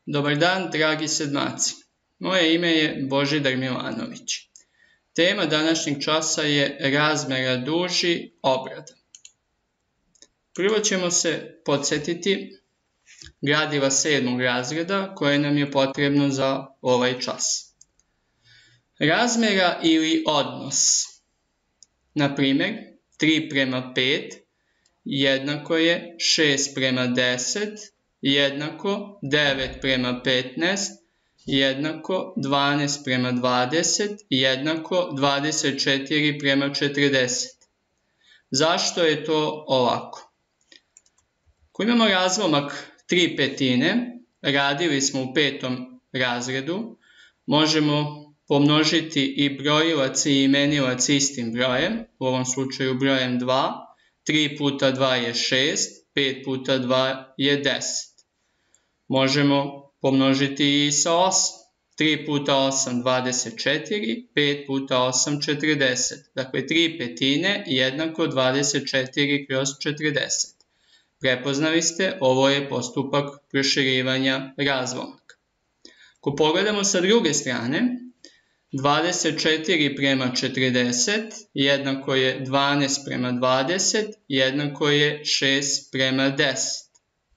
Dobar dan, dragi sedmaci. Moje ime je Božidar Milanović. Tema današnjeg časa je razmera duži obrada. Prvo ćemo se podsjetiti gradiva 7. razreda koje nam je potrebno za ovaj čas. Razmera ili odnos. Na primjer, 3:5 jednako je 6:10 jednako 9:15 jednako 12:20 jednako 24:40. Zašto je to ovako? Ako imamo razlomak 3/5, radili smo u 5. razredu, možemo pomnožiti i brojilac i imenilac istim brojem, u ovom slučaju brojem 2, 3 puta 2 je 6, 5 puta 2 je 10. Možemo pomnožiti i sa 8. 3 puta 8 24, 5 puta 8 40. Dakle, 3/5 jednako 24/40. Prepoznali ste, ovo je postupak proširivanja razlomaka. Ako pogledamo sa druge strane, 24:40 jednako je 12:20 jednako je 6:10.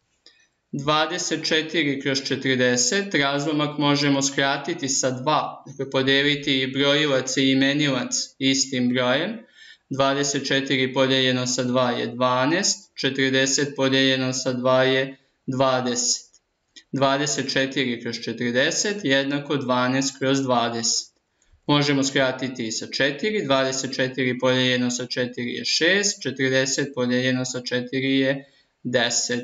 24/40 razlomak možemo skratiti sa 2, dakle podeliti i brojilac i imenilac istim brojem. 24 podijeljeno sa 2 je 12, 40 podijeljeno sa 2 je 20. 24/40 jednako 12/20. Možemo skratiti i sa 4, 24 podijeljeno sa 4 je 6, 40 podijeljeno sa 4 je 10.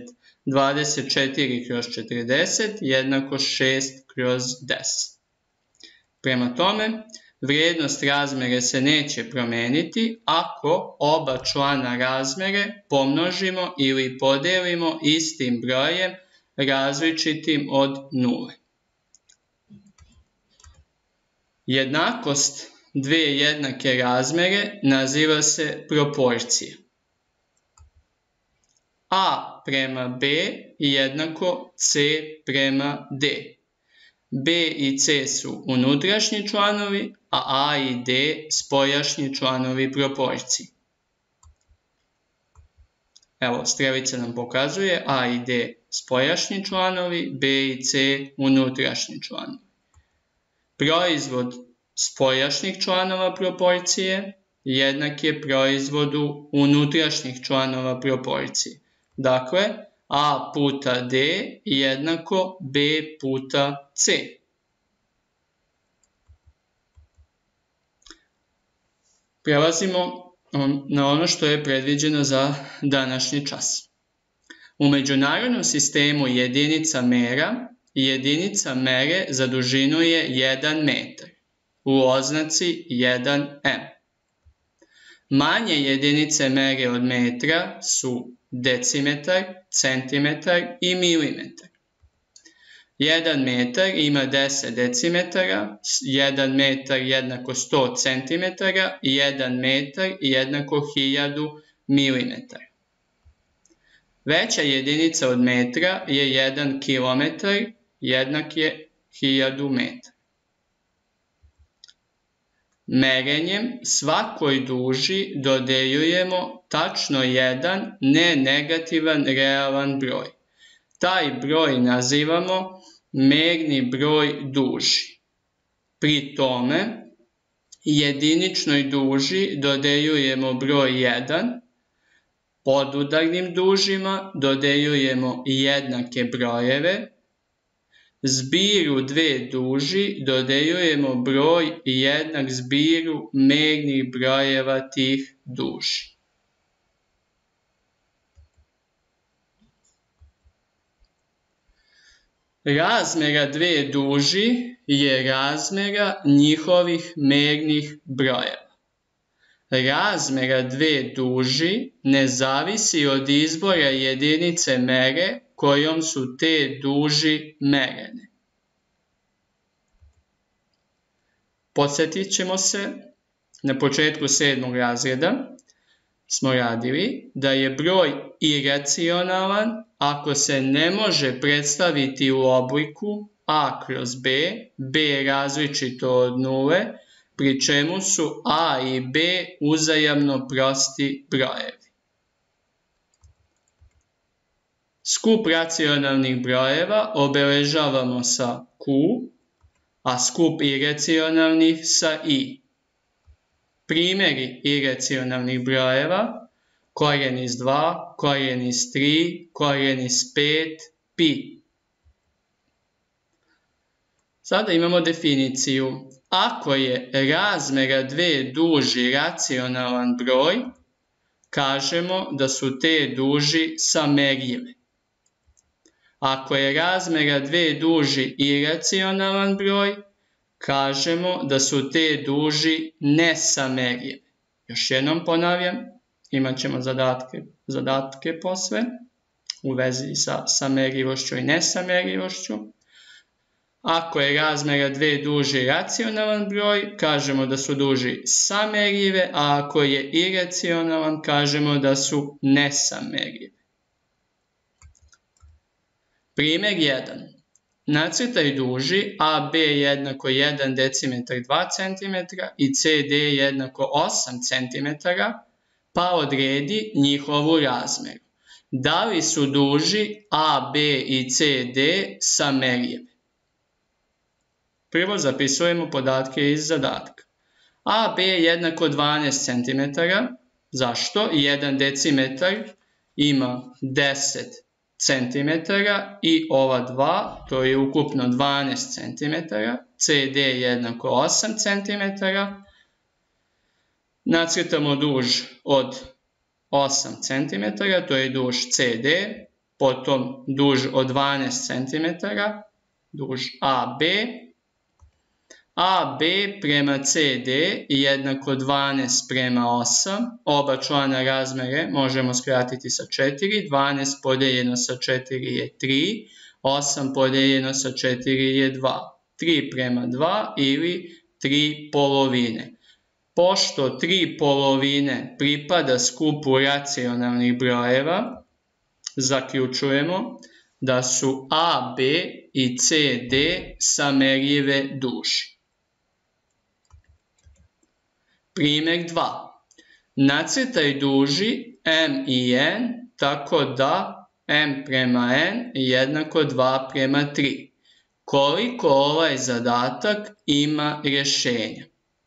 24/40 jednako 6/10. Prema tome, vrijednost razmere se neće promeniti ako oba člana razmere pomnožimo ili podelimo istim brojem različitim od 0. Jednakost dve jednake razmere naziva se proporcija. A prema B jednako C prema D. B i C su unutrašnji članovi, a A i D spoljašnji članovi proporcije. Evo, strelica nam pokazuje A i D spoljašnji članovi, B i C unutrašnji članovi. Proizvod spoljašnjih članova proporcije jednak je proizvodu unutrašnjih članova proporcije. Dakle, A puta D jednako B puta C. Prelazimo na ono što je predviđeno za današnji čas. U međunarodnom sistemu jedinica mere za dužinu je 1 metar, u oznaci 1m. Manje jedinice mere od metra su decimetar, centimetar i milimetar. 1 metar ima 10 decimetara, 1 metar jednako 100 centimetara i 1 metar jednako 1000 milimetara. Veća jedinica od metra je 1 kilometar, jednak je 1000 metara. Merenjem svakoj duži dodeljujemo tačno jedan nenegativan realan broj. Taj broj nazivamo merni broj duži. Pri tome, jediničnoj duži dodeljujemo broj 1, podudarnim dužima dodeljujemo jednake brojeve, zbiru dve duži dodeljujemo broj jednak zbiru mernih brojeva tih duži. Razmera dve duži je razmera njihovih mernih brojeva. Razmera dve duži ne zavisi od izbora jedinice mere kojom su te duži merene. Podsjetit ćemo se na početku 7. razreda. smo radili da je broj iracionalan ako se ne može predstaviti u obliku a kroz b, b je različito od nule, pri čemu su a i b uzajamno prosti brojevi. Skup racionalnih brojeva obeležavamo sa q, a skup iracionalnih sa i. Primjeri iracionalnih brojeva: korijen iz 2, korijen iz 3, korijen iz 5, pi. Sada imamo definiciju. Ako je razmjera 2 duži racionalan broj, kažemo da su te duži samerljive. Ako je razmjera 2 duži iracionalan broj, kažemo da su te duži nesamerljive. Još jednom ponavljam, imat ćemo zadatke posle u vezi sa samerljivošću i nesamerljivošću. Ako je razmjera 2 duži racionalan broj, kažemo da su duži samerljive, a ako je iracionalan, kažemo da su nesamerljive. Primjer 1. Nacrtaj duži AB jednako 1 decimetar 2 cm i CD jednako 8 cm, pa odredi njihovu razmjeru. Da li su duži AB i CD samerljive? Prvo zapisujemo podatke iz zadatka. AB je jednako 12 cm. Zašto? 1 decimetar ima 10 cm i ova 2, to je ukupno 12 cm. CD je jednako 8 cm. Nacrtamo duž od 8 cm, to je duž CD, potom duž od 12 cm, duž AB. AB prema CD jednako 12 prema 8, oba člana razmjere možemo skratiti sa 4, 12 podijeljeno sa 4 je 3, 8 podijeljeno sa 4 je 2, 3 prema 2 ili 3 polovine. Pošto 3 polovine pripada skupu racionalnih brojeva, zaključujemo da su AB i CD samerljive duži. Primjer 2. Nacrtaj duži m i n tako da m prema n jednako 2 prema 3. Koliko ovaj zadatak ima rješenja?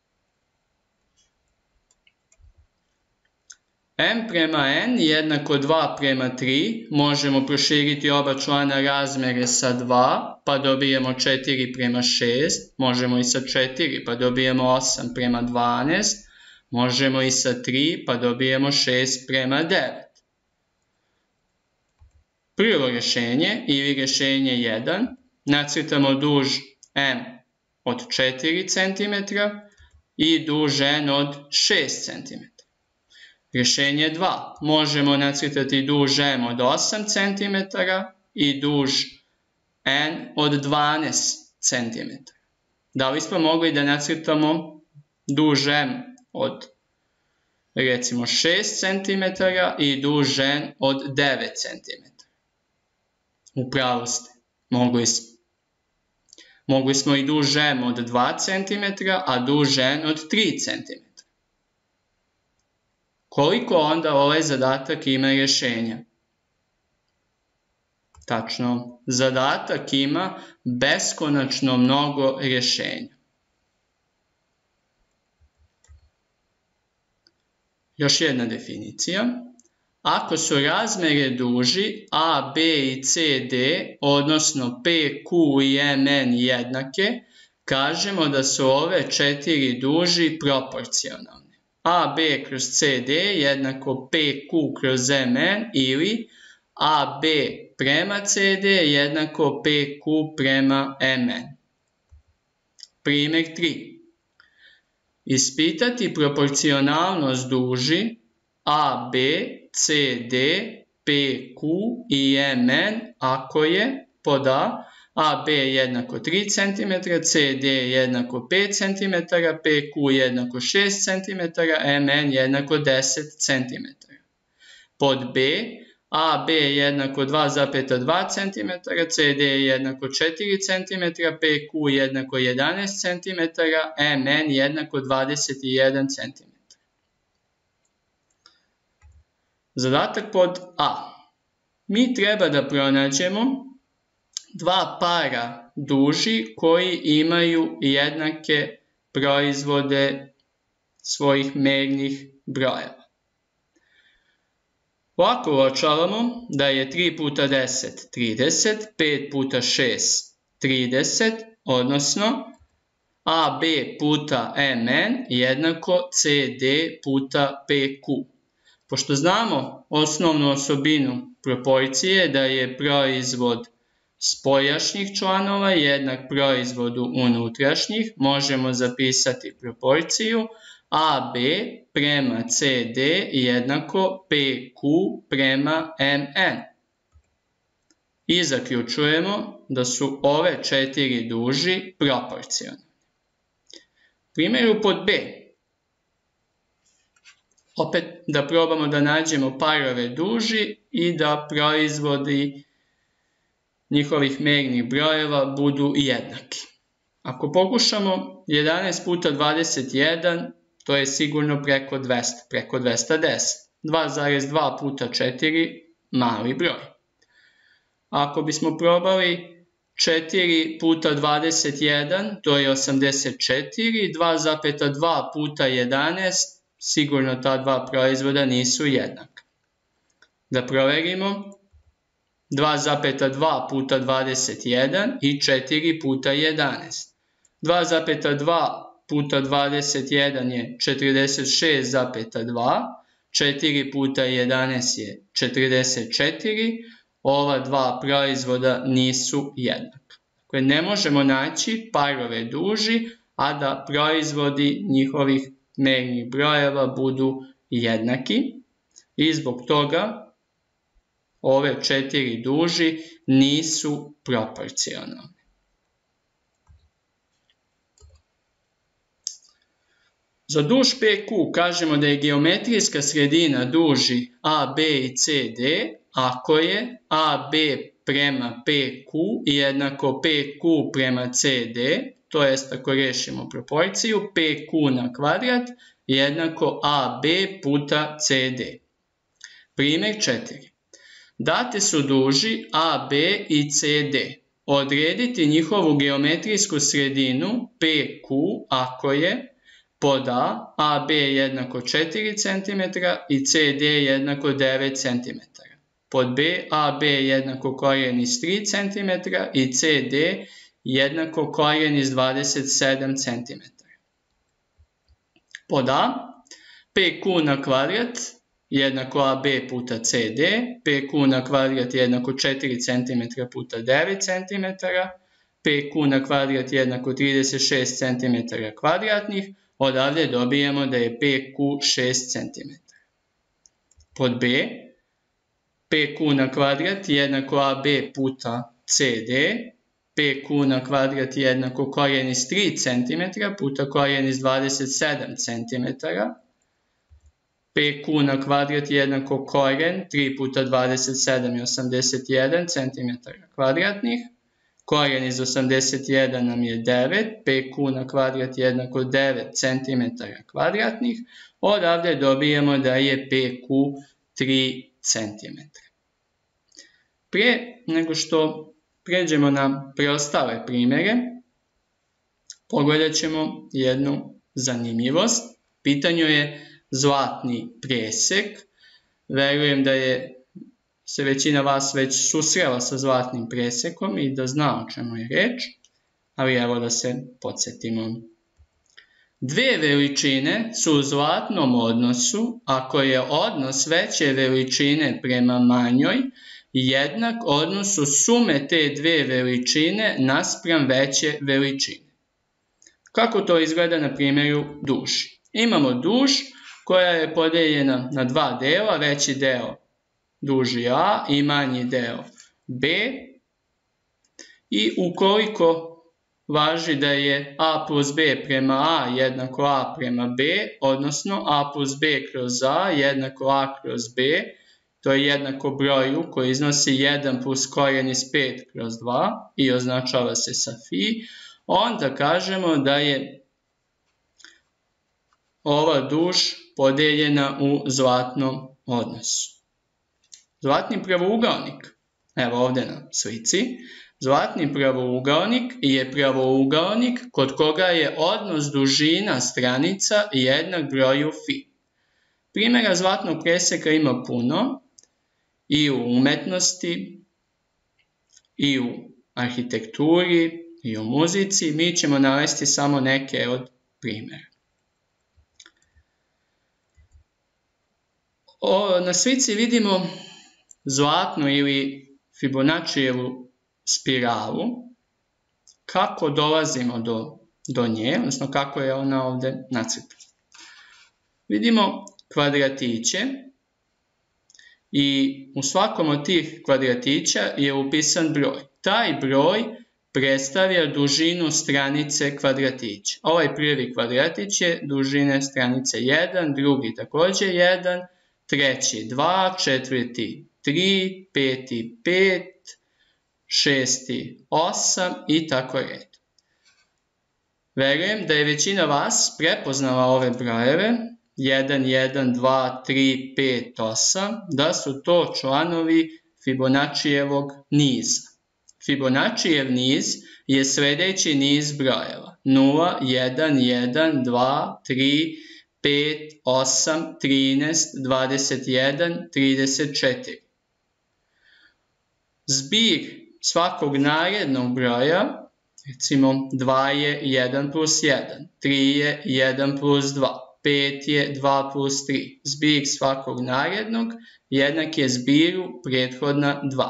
M prema n jednako 2 prema 3, možemo proširiti oba člana razmjere sa 2, pa dobijemo 4 prema 6, možemo i sa 4, pa dobijemo 8 prema 12, možemo i sa 3, pa dobijemo 6 prema 9. Prvo rješenje ili rješenje 1, nacrtamo duž m od 4 cm i duž n od 6 cm. Rješenje 2. Možemo nacrtati duž m od 8 cm i duž n od 12 cm. Da li smo mogli da nacrtamo duž m od recimo 6 cm i duž n od 9 cm? U pravu ste. Mogli smo i duž m od 2 cm, a duž n od 3 cm. Koliko onda ovaj zadatak ima rješenja? Tačno, zadatak ima beskonačno mnogo rješenja. Još jedna definicija. Ako su razmjere duži a, b i c, d, odnosno p, q i m, n jednake, kažemo da su ove 4 duži proporcionalne. AB kroz CD jednako PQ kroz MN ili AB prema CD jednako PQ prema MN. Primjer 3. Ispitati proporcionalnost duži AB, CD, PQ i MN ako je pod A AB jednako 3 cm, CD jednako 5 cm, PQ jednako 6 cm, MN jednako 10 cm. Pod B, AB jednako 2,2 cm, CD jednako 4 cm, PQ jednako 11 cm, MN jednako 21 cm. Zadatak pod A. Mi treba da pronađemo dva para duži koji imaju jednake proizvode svojih mernih brojeva. Ovako uočavamo da je 3 puta 10 30, 5 puta 6 30, odnosno AB puta MN jednako CD puta PQ. Pošto znamo osnovnu osobinu proporcije da je proizvod spoljašnjih članova jednak proizvodu unutrašnjih, možemo zapisati proporciju AB prema CD jednako PQ prema MN. I zaključujemo da su ove četiri duži proporcionalne. Primjeru pod B. Opet da probamo da nađemo parove duži i da proizvodi njihovih mernih brojeva budu jednaki. Ako pokušamo 11 puta 21, to je sigurno preko 200, preko 210. 2,2 puta 4, mali broj. Ako bismo probali 4 puta 21, to je 84, 2,2 puta 11, sigurno ta dva proizvoda nisu jednaka. Da proverimo, 2,2 puta 21 i 4 puta 11. 2,2 puta 21 je 46,2, 4 puta 11 je 44, ova dva proizvoda nisu jednaka. Dakle, ne možemo naći parove duži, a da proizvodi njihovih mernih brojeva budu jednaki i zbog toga ove četiri duži nisu proporcionalne. Za duž PQ kažemo da je geometrijska sredina duži AB i CD ako je AB prema PQ jednako PQ prema CD, to jest ako rešimo proporciju, PQ na kvadrat jednako AB puta CD. Primjer 4. Date su duži AB i CD. Odrediti njihovu geometrijsku sredinu PQ ako je pod A, AB jednako 4 cm i CD jednako 9 cm. Pod B, AB jednako korijen iz 3 cm i CD jednako korijen iz 27 cm. Pod A, PQ na kvadrat jednako AB puta CD, PQ na kvadrat jednako 4 cm puta 9 cm, PQ na kvadrat jednako 36 cm kvadratnih, odavde dobijemo da je PQ 6 cm. Pod B, PQ na kvadrat jednako AB puta CD, PQ na kvadrat jednako korijen iz 3 cm puta korijen iz 27 cm, PQ na kvadrat jednako korijen 3 puta 27 je 81 cm kvadratnih, korijen iz 81 nam je 9, PQ na kvadrat jednako 9 cm kvadratnih, odavde dobijemo da je PQ 3 cm. Prije nego što pređemo na preostale primjere, pogledat ćemo jednu zanimljivost. Pitanju je zlatni presek. Verujem da se većina vas već susrela sa zlatnim presekom i da zna o čemu je reč, ali evo da se podsjetimo. Dve veličine su u zlatnom odnosu ako je odnos veće veličine prema manjoj jednak odnosu sume te dve veličine naspram veće veličine. Kako to izgleda na primjeru duži? Imamo duž koja je podeljena na dva dela, veći deo duži A i manji deo B. I ukoliko važi da je a plus b prema a jednako a prema b, odnosno a plus b kroz a jednako a kroz b, to je jednako broju koji iznosi 1 plus korijen iz 5 kroz 2 i označava se sa fi, onda kažemo da je ova duž podijeljena u zlatnom odnosu. Zlatni pravougaonik, evo ovdje na slici, zlatni pravougaonik je pravougaonik kod koga je odnos dužina stranica jednak broju fi. Primjera zlatnog presjeka ima puno i u umetnosti, i u arhitekturi, i u muzici. Mi ćemo navesti samo neke od primjera. Na slici vidimo zlatnu ili Fibonaccijevu spiralu. Kako dolazimo do nje, odnosno kako je ona ovdje nacrtana. Vidimo kvadratiće i u svakom od tih kvadratića je upisan broj. Taj broj predstavlja dužinu stranice kvadratića. Ovaj prvi kvadratić je dužine stranice 1, drugi također 1, treći 2, četvrti 3, peti 5, šesti 8 i tako redom. Verujem da je većina vas prepoznala ove brojeve 1, 1, 2, 3, 5, 8, da su to članovi Fibonaccijevog niza. Fibonaccijev niz je sljedeći niz brojeva 0, 1, 1, 2, 3, 5, 8, 13, 21, 34. Zbir svakog narednog broja, recimo 2 je 1 plus 1, 3 je 1 plus 2, 5 je 2 plus 3. Zbir svakog narednog jednak je zbiru prethodna 2.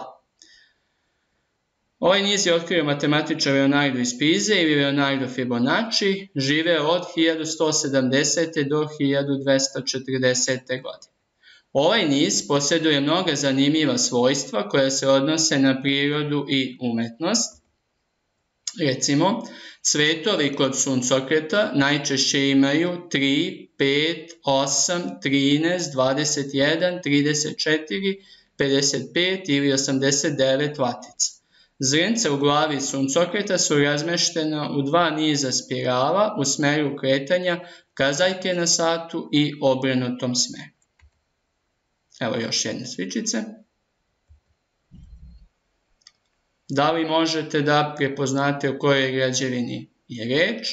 Ovaj niz je otkrio matematičar Leonardo iz Pize ili Leonardo Fibonacci, živeo od 1170. do 1240. godine. Ovaj niz posjeduje mnoga zanimljiva svojstva koja se odnose na prirodu i umetnost. Recimo, cvetovi kod suncokreta najčešće imaju 3, 5, 8, 13, 21, 34, 55 ili 89 vatica. Zrnca u glavi suncokreta su razmeštena u dva niza spirala u smeru kretanja kazaljke na satu i obrnutom smeru. Evo još jedne sličice. Da li možete da prepoznate o kojoj građevini je reč?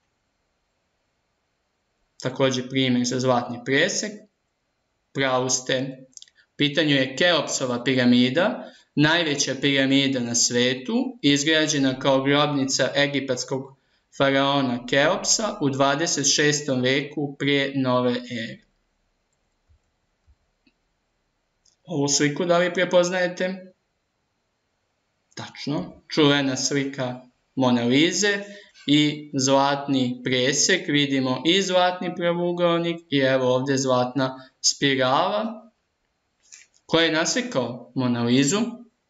Također primjer za zlatni presek. Pravu ste. U pitanju je Keopsova piramida, najveća piramida na svetu, izgrađena kao grobnica egipatskog faraona Keopsa u 26. veku prije nove ere. Ovu sliku da li prepoznajete? Tačno, čuvena slika Mona Lise i zlatni presek, vidimo i zlatni pravougaonik i evo ovdje zlatna spirala. Ko je naslikao Mona Lisu?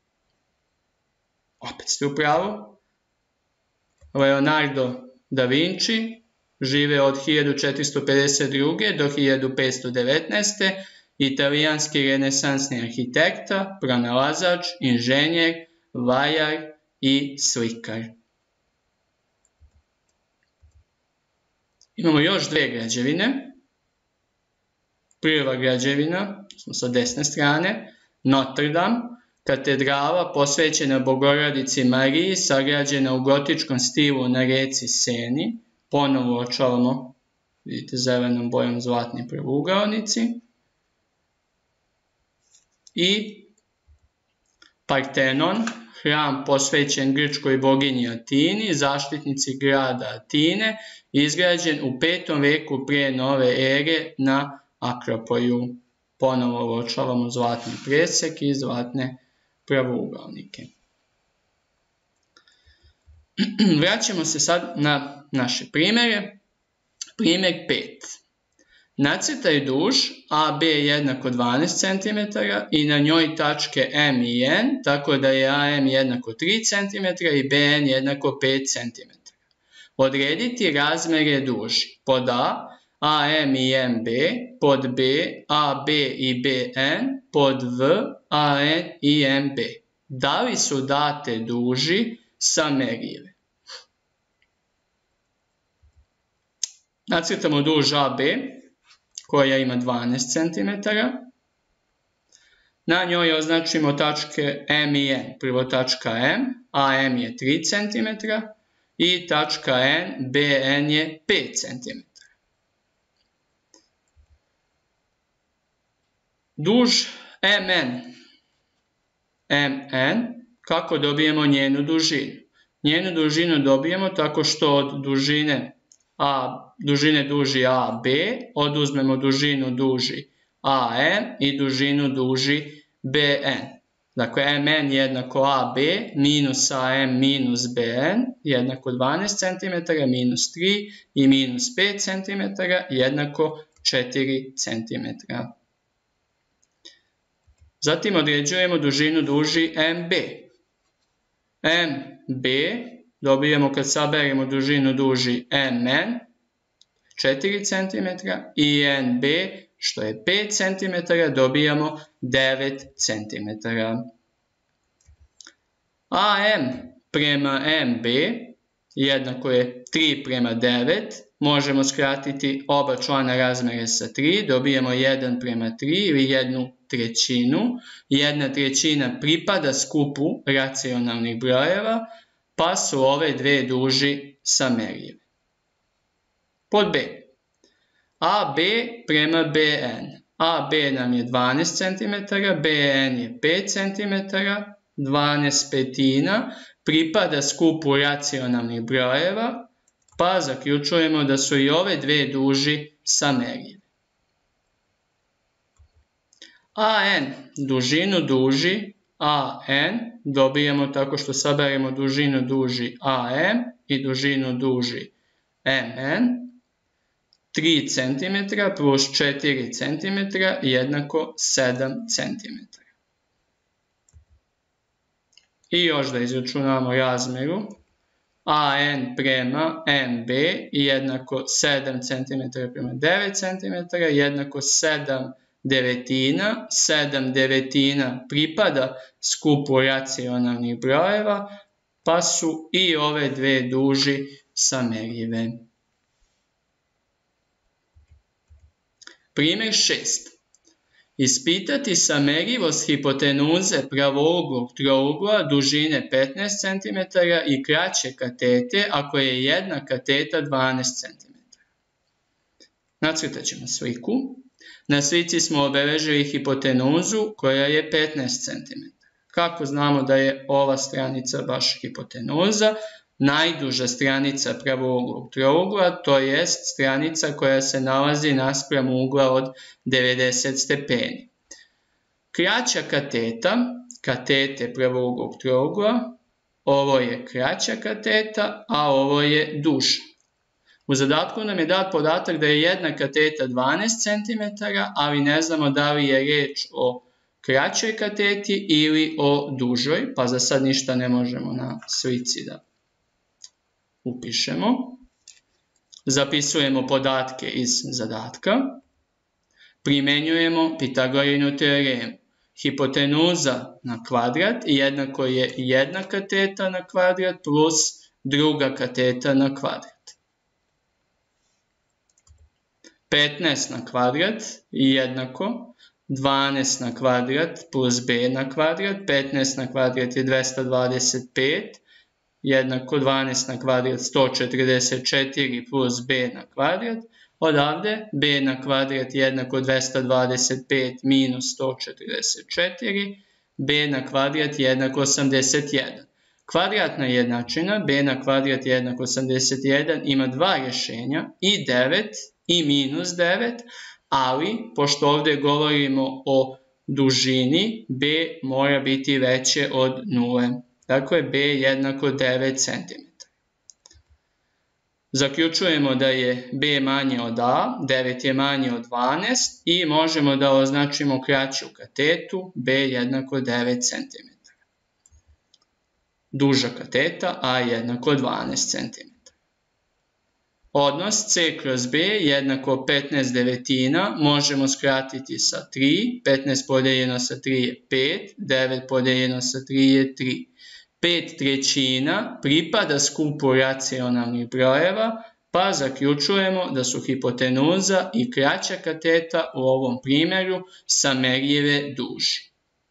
Opet ste u pravu. Leonardo da Vinci, žive od 1452. do 1519. Italijanski renesansni arhitekta, pronalazač, inženjer, vajar i slikar. Imamo još dve građevine. Prva građevina, sa desne strane, Notre Dame, katedrala posvećena Bogorodici Mariji, sagrađena u gotičkom stilu na reci Seni, ponovo očavamo, vidite zelenom bojom zlatni pravougaonici. I Partenon, hram posvećen grčkoj boginji Atini, zaštitnici grada Atine, izgrađen u 5. veku prije nove ere na Akropolju. Ponovo uočavamo zlatni presek i zlatne pravougaonike. Vraćamo se sad na naše primjere. Primjer 5. Nacrtaj duž AB jednako 12 cm i na njoj tačke M i N, tako da je AM jednako 3 cm i BN jednako 5 cm. Odrediti razmere duži. Pod A, AM i MB, pod B, AB i BN, pod V, AN i MB. Da li su date duži samerive? Nacrtamo duž AB, koja ima 12 cm. Na njoj označimo tačke M i N. Prvo tačka M, AM je 3 cm i tačka N, BN je 5 cm. Duž MN, kako dobijemo njenu dužinu? Njenu dužinu dobijemo tako što od dužine duži AB oduzmemo dužinu duži AM i dužinu duži BN. Dakle, MN jednako AB minus AM minus BN jednako 12 cm minus 3 i minus 5 cm jednako 4 cm. Zatim određujemo dužinu duži MB. MB dobijemo kad saberemo dužinu duži MN 4 cm i NB što je 5 cm dobijamo 9 cm. AM prema MB jednako je 3 prema 9. Možemo skratiti oba člana razmere sa 3. Dobijemo 1 prema 3 ili 1/3. 1/3 pripada skupu racionalnih brojeva, pa su ove dve duži samerive. Pod B. AB prema BN. AB nam je 12 cm, BN je 5 cm, 12 petina pripada skupu racionalnih brojeva, pa zaključujemo da su i ove dve duži samerive. AN, dužinu duži AN dobijemo tako što saberemo dužinu duži AM i dužinu duži MN. 3 cm plus 4 cm jednako 7 cm. I još da izračunamo razmeru. AN prema MB jednako 7 cm prema 9 cm jednako 7 devetina. 7 devetina pripada skupu racionalnih brojeva, pa su i ove dve duži samerive. Primjer 6. Ispitati samerivost hipotenuze pravouglog trougla dužine 15 cm i kraće katete ako je jedna kateta 12 cm. Nacrtat ćemo sliku. Na slici smo obeležili hipotenuzu koja je 15 cm. Kako znamo da je ova stranica baš hipotenuza? Najduža stranica pravouglog trougla, to jest stranica koja se nalazi naspram ugla od 90 stepeni. Kraća kateta, katete pravouglog trougla, ovo je kraća kateta, a ovo je duža. U zadatku nam je dat podatak da je jedna kateta 12 cm, ali ne znamo da li je riječ o kraćoj kateti ili o dužoj, pa za sad ništa ne možemo na slici da upišemo. Zapisujemo podatke iz zadatka. Primenjujemo Pitagorinu teoremu. Hipotenuza na kvadrat jednako je jedna kateta na kvadrat plus druga kateta na kvadrat. 15 na kvadrat jednako 12 na kvadrat plus b na kvadrat. 15 na kvadrat je 225 jednako 12 na kvadrat 144 plus b na kvadrat. Odavde b na kvadrat jednako 225 minus 144, b na kvadrat jednako 81. Kvadratna jednačina b na kvadrat jednako 81 ima dva rješenja, i 9 i minus 9, ali pošto ovdje govorimo o dužini, b mora biti veće od 0. Dakle, b jednako 9 cm. Zaključujemo da je B manje od A, 9 je manje od 12 i možemo da označimo kraću katetu B jednako 9 cm. Duža kateta A jednako 12 cm. Odnos C kroz B jednako 15 devetina možemo skratiti sa 3, 15 podijeljeno sa 3 je 5, 9 podijeljeno sa 3 je 3. 5/3 pripada skupu racionalnih brojeva, pa zaključujemo da su hipotenuza i kraća kateta u ovom primjeru samerljive duži.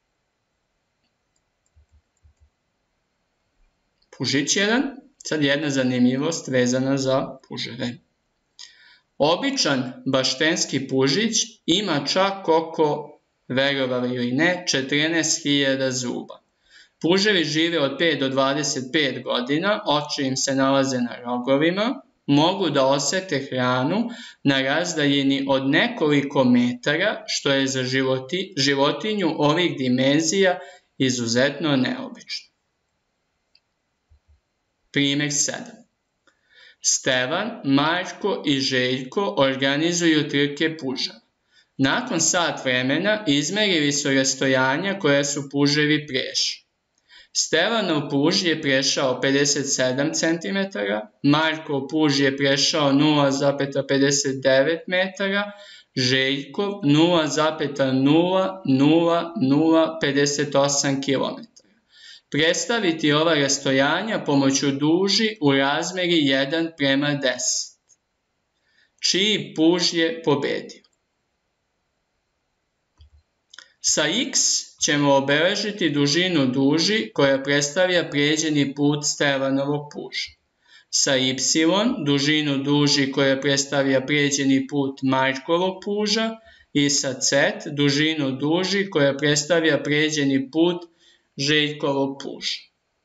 Pužić 1. Sad jedna zanimljivost vezana za puževe. Običan baštenski pužić ima čak oko, verovali ili ne, 14.000 zuba. Puževi žive od 5 do 25 godina, oči im se nalaze na rogovima, mogu da osete hranu na razdaljini od nekoliko metara, što je za životinju ovih dimenzija izuzetno neobično. Primjer 7. Stevan, Marko i Željko organizuju trke puževa. Nakon sat vremena izmerili su rastojanja koja su puževi prešli. Stevanov puž je prešao 57 cm, Markov puž je prešao 0,59 metara, Željkov 0,00058 km. Predstaviti ova rastojanja pomoću duži u razmeri 1:10. Čiji puž je pobedio? Sa x ćemo obeležiti dužinu duži koja predstavlja prijeđeni put Stevanovog puža. Sa y dužinu duži koja predstavlja prijeđeni put Markovog puža i sa z dužinu duži koja predstavlja prijeđeni put Željkovog puža.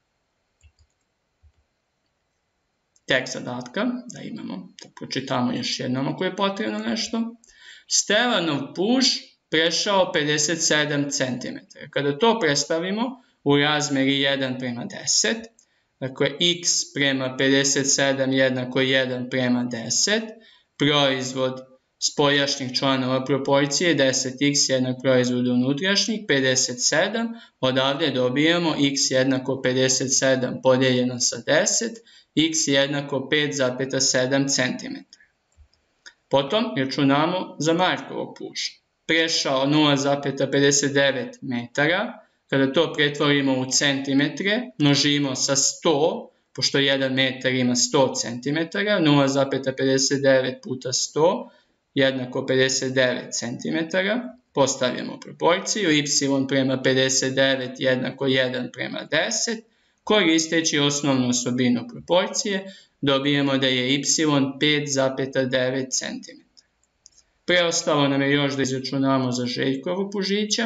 Tekst zadatka, da imamo, da pročitamo još jednom ako je potrebno nešto. Stevanov puž prešao 57 cm. Kada to predstavimo u razmeri 1:10, dakle x prema 57 jednako 1:10, proizvod spoljašnjih članova proporcije 10x jednak proizvodu unutrašnjih 57, odavde dobijamo x jednako 57 podijeljeno sa 10, x jednako 5,7 cm. Potom računamo za Markovog puža. Prešao 0,59 metara, kada to pretvorimo u centimetre, množimo sa 100, pošto 1 metar ima 100 cm, 0,59 puta 100 jednako 59 cm, postavljamo proporciju, y prema 59 jednako 1:10, koristeći osnovnu osobinu proporcije, dobijemo da je y 5,9 cm. Preostalo nam je još da izračunamo za Željkovu pužića,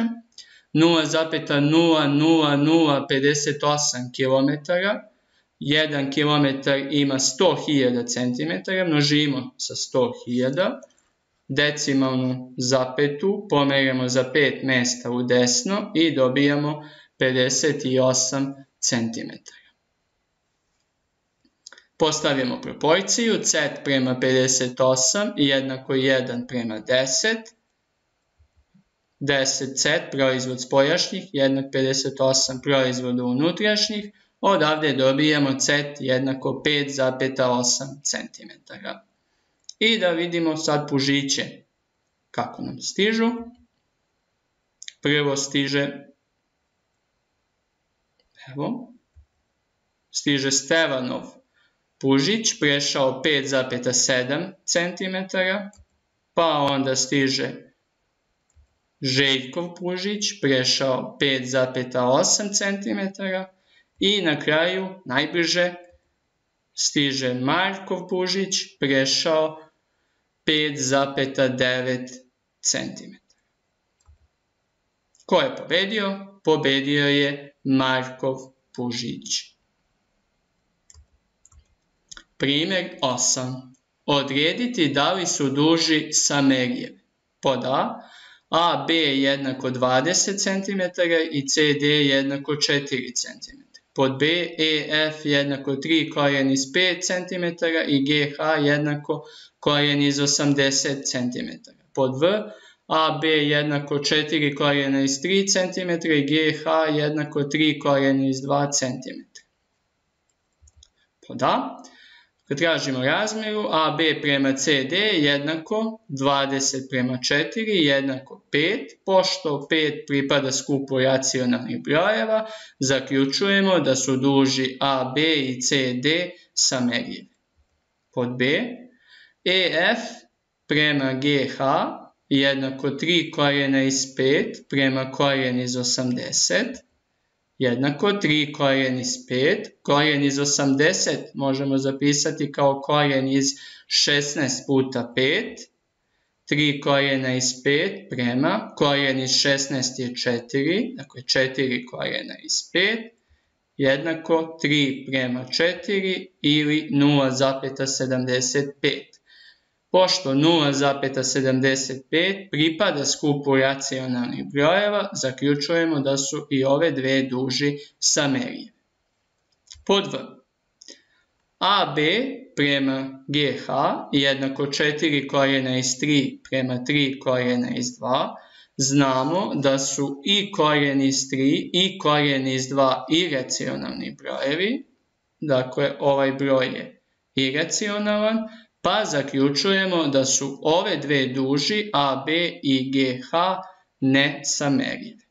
0,00058 km, 1 km ima 100.000 cm, množimo sa 100.000, decimalnu zapetu pomeramo za 5 mesta u desno i dobijamo 58 cm. Postavimo proporciju, z prema 58 jednako 1:10, 10z proizvod spoljašnjih jednak 58 proizvoda unutrašnjih, odavde dobijamo z jednako 5,8 cm. I da vidimo sad pužiće kako nam stižu. Prvo stiže Stevanov pužić, prešao 5,7 cm, pa onda stiže Željkov pužić, prešao 5,8 cm i na kraju, najbrže, stiže Markov pužić, prešao 5,9 cm. Ko je pobedio? Pobedio je Markov pužić. Primjer 8. Odrediti da li su duži samerljivi. Pod A, AB jednako 20 cm i CD jednako 4 cm. Pod B, EF jednako 3 korijen iz 5 cm i GH jednako korijen iz 80 cm. Pod V, AB jednako 4 korijena iz 3 cm i GH jednako 3 korijena iz 2 cm. Pod A, kad tražimo razmjeru, AB prema CD jednako 20:4 jednako 5, pošto 5 pripada skupu racionalnih brojeva, zaključujemo da su duži AB i CD samerljivi. Pod B, EF prema GH jednako 3 korijena iz 5 prema korijen iz 80, jednako 3 korijen iz 5, korijen iz 80 možemo zapisati kao korijen iz 16 puta 5, 3 korijena iz 5 prema, korijen iz 16 je 4, dakle 4 korijena iz 5, jednako 3 prema 4 ili 0,75. Pošto 0,75 pripada skupu racionalnih brojeva, zaključujemo da su i ove dve duži samerljive. Pod V. AB prema GH jednako 4 korijena iz 3 prema 3 korijena iz 2. Znamo da su i korijen iz 3 i korijen iz 2 iracionalni brojevi. Dakle, ovaj broj je iracionalan. Pa zaključujemo da su ove dve duži AB i GH nesamerljive.